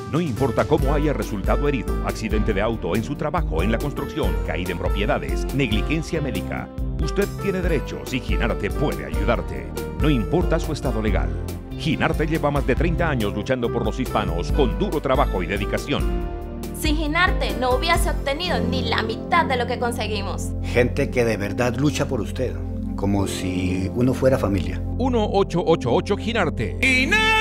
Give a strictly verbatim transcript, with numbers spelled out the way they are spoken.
No importa cómo haya resultado herido, accidente de auto, en su trabajo, en la construcción, caída en propiedades, negligencia médica. Usted tiene derechos y Ginarte puede ayudarte. No importa su estado legal. Ginarte lleva más de treinta años luchando por los hispanos con duro trabajo y dedicación. Sin Ginarte no hubiese obtenido ni la mitad de lo que conseguimos. Gente que de verdad lucha por usted, como si uno fuera familia. uno ocho ocho ocho Ginarte. ¡Ginarte!